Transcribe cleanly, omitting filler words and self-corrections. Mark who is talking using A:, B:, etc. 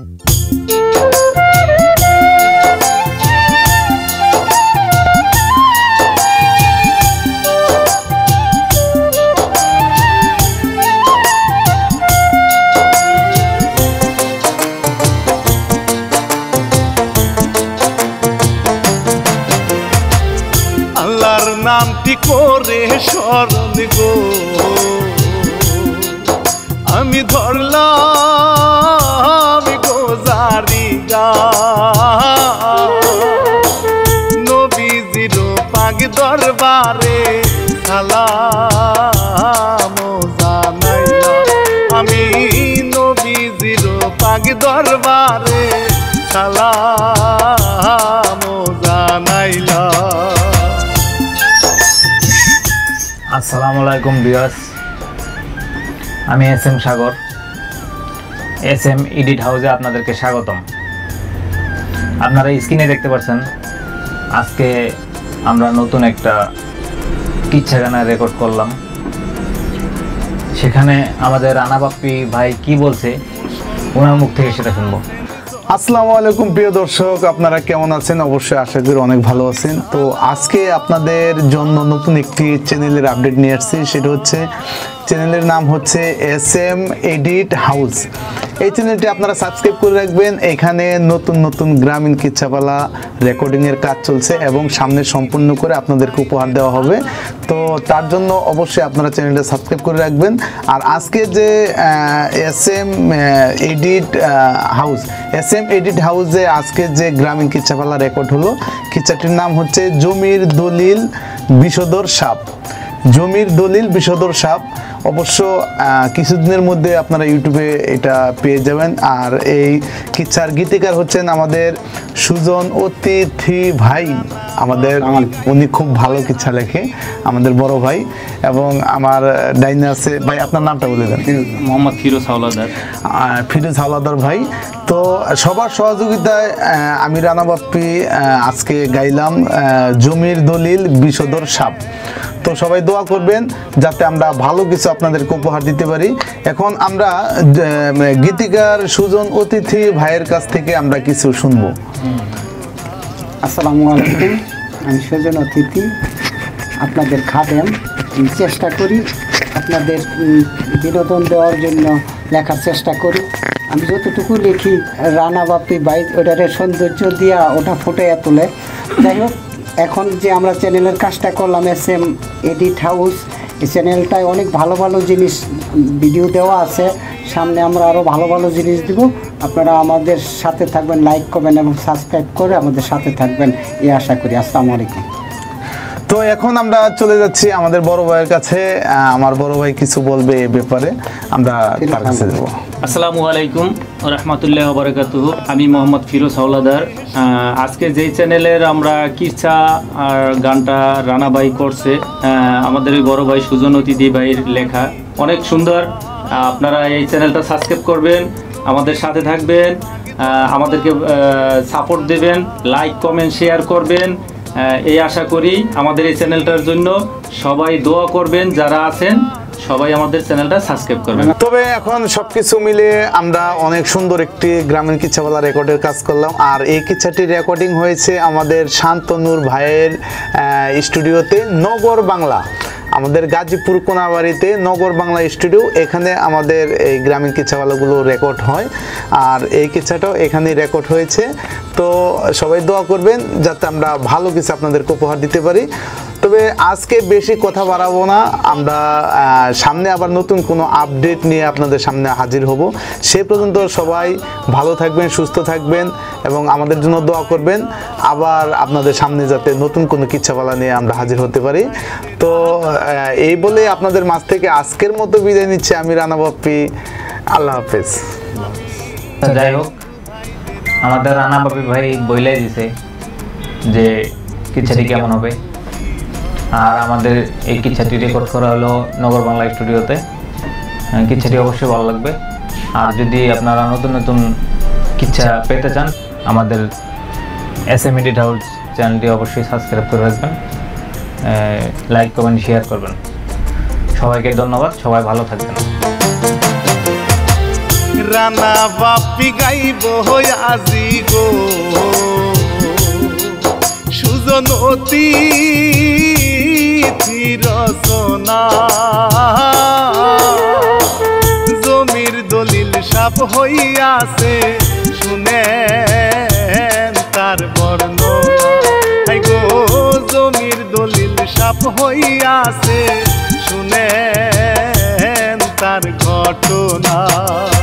A: আল্লাহর নামটি করে স্মরণ গো আমি ধরলাম গো জারি গা নবীজির পাক দরবারে সালাম জানাইলাম আমি নবীজির পাক দরবারে সালাম জানাইলাম।
B: আসসালামু আলাইকুম ভিউয়ার্স, আমি এসএম সাগর, এসএম এডিট হাউসে আপনাদেরকে স্বাগতম। আপনারা স্ক্রিনে দেখতে পাচ্ছেন আজকে আমরা নতুন একটা কিচ্ছা গানা রেকর্ড করলাম। সেখানে আমাদের রানা বাপ্পি ভাই কি বলছে ওনার মুখ থেকে সেটা শুনবো।
C: আসসালামু আলাইকুম প্রিয় দর্শক, আপনারা কেমন আছেন? অবশ্যই আশা করি অনেক ভালো আছেন। তো আজকে আপনাদের জন্য নতুন একটি চ্যানেলের আপডেট নিয়ে আসছি। সেটা হচ্ছে চ্যানেলের নাম হচ্ছে এসএম এডিট হাউস। এই চ্যানেলটি আপনারা সাবস্ক্রাইব করে রাখবেন। এখানে নতুন নতুন গ্রামীণ কিচ্ছাপালা রেকর্ডিংয়ের কাজ চলছে এবং সামনে সম্পূর্ণ করে আপনাদেরকে উপহার দেওয়া হবে। তো তার জন্য অবশ্যই আপনারা চ্যানেলটা সাবস্ক্রাইব করে রাখবেন। আর আজকে যে SM edit house, SM edit হাউসে আজকে যে গ্রামীণ কিচ্ছাপালা রেকর্ড হলো, কিচ্ছাটির নাম হচ্ছে জমির দলিল বিষধর সাপ। জমির দলিল বিষধর সাপ অবশ্য কিছুদিনের মধ্যে আপনারা ইউটিউবে এটা পেয়ে যাবেন। আর এই কিচ্ছার গীতিকার হচ্ছেন আমাদের সুজন অতিথি ভাই। উনি খুব ভালো কিচ্ছা লেখে, আমাদের বড় ভাই। এবং আমার ডাইনে আছে ভাই, আপনার নামটা বলে দেন।
B: মোহাম্মদ ফিরোজ হাওলাদার।
C: ফিরোজ হাওলাদার ভাই। তো সবার সহযোগিতায় আমি রানা বাপ্পি আজকে গাইলাম জমির দলিল বিষধর সাপ। তো সবাই দোয়া করবেন যাতে আমরা ভালো কিছু আপনাদেরকে উপহার দিতে পারি। এখন আমরা গীতিকার সুজন অতিথি ভাইয়ের কাছ থেকে আমরা কিছু শুনবো।
D: আসসালামু আলাইকুম, আমি সুজন অতিথি, আপনাদের খাদেম। চেষ্টা করি আপনাদের বিনোদন দেওয়ার জন্য লেখার চেষ্টা করি। আমি যতটুকু লিখি রানা বাপ্পি ভাই ওটারে সৌন্দর্য দিয়া ওটা ফুটিয়ে তোলে। যাই হোক, এখন যে আমরা চ্যানেলের কাজটা করলাম এসএম এডিট হাউস, এই চ্যানেলটায় অনেক ভালো ভালো জিনিস ভিডিও দেওয়া আছে। সামনে আমরা আরও ভালো ভালো জিনিস দিব। আপনারা আমাদের সাথে থাকবেন, লাইক করবেন এবং সাবস্ক্রাইব করে আমাদের সাথে থাকবেন, এই আশা করি। আসসালামু আলাইকুম।
C: তো এখন আমরা চলে যাচ্ছি আমাদের বড় ভাইয়ের কাছে। আমার বড় ভাই কিছু বলবে এ ব্যাপারে, আমরা তার কাছে যাব।
E: আসসালামু আলাইকুম রহমতুল্লাহ বারাকাতুহু। আমি মোহাম্মদ ফিরোজ হাওলাদার। আজকে যেই চ্যানেলের আমরা কিচ্ছা আর গানটা রানা ভাই করছে, আমাদের ওই বড় ভাই সুজন অতিথি ভাইয়ের লেখা, অনেক সুন্দর। আপনারা এই চ্যানেলটা সাবস্ক্রাইব করবেন, আমাদের সাথে থাকবেন, আমাদেরকে সাপোর্ট দেবেন, লাইক কমেন্ট শেয়ার করবেন, এই আশা করি। আমাদের এই চ্যানেলটার জন্য সবাই দোয়া করবেন, যারা আছেন সবাই আমাদের চ্যানেলটা সাবস্ক্রাইব করবেন।
C: তবে এখন সবকিছু মিলে আমরা অনেক সুন্দর একটি গ্রামীণ কিচ্ছাপালা রেকর্ডের কাজ করলাম। আর এই কিচ্ছাটি রেকর্ডিং হয়েছে আমাদের শান্তনুর ভাইয়ের স্টুডিওতে, নগর বাংলা, আমাদের গাজীপুর কোনাবাড়িতে নগর বাংলা স্টুডিও। এখানে আমাদের এই গ্রামীণ কিচ্ছাপালাগুলো রেকর্ড হয়। আর এই কিচ্ছাটাও এখানেই রেকর্ড হয়েছে। তো সবাই দোয়া করবেন যাতে আমরা ভালো কিছু আপনাদেরকে উপহার দিতে পারি। তবে আজকে বেশি কথা বাড়াবো না, আমরা সামনে আবার নতুন কোনো আপডেট নিয়ে আপনাদের সামনে হাজির হব। সে পর্যন্ত সবাই ভালো থাকবেন, সুস্থ থাকবেন এবং আমাদের জন্য দোয়া করবেন। আবার আপনাদের সামনে যাতে নতুন কোনো কিচ্ছাপালা নিয়ে আমরা হাজির হতে পারি। তো এই বলে আপনাদের মাঝ থেকে আজকের মতো বিদায় নিচ্ছি আমি রানা বাপ্পি। আল্লাহ হাফেজ।
B: যাই হোক, আমাদের রানা বাপ্পি ভাই বইলাই দিছে যে কিচ্ছাটি কেমন হবে। আর আমাদের এই কিচ্ছাটি রেকর্ড করা হলো নগর বাংলা স্টুডিওতে। কিচ্ছাটি অবশ্যই ভালো লাগবে। আর যদি আপনারা নতুন নতুন কিচ্ছা পেতে চান, আমাদের এসএম এডিট হাউস চ্যানেলটি অবশ্যই সাবস্ক্রাইব করে রাখবেন, লাইক কমেন্ট শেয়ার করবেন। সবাইকে ধন্যবাদ, সবাই ভালো থাকবেন।
A: রানা বাপি গাইব আজি গো সুজন অতিথি রচনা জমির দলিল সাপ হইয়াছে শুনেন তার বর্ণনা গো জমির দলিল সাপ হইয়াছে শুনেন তার ঘটনা।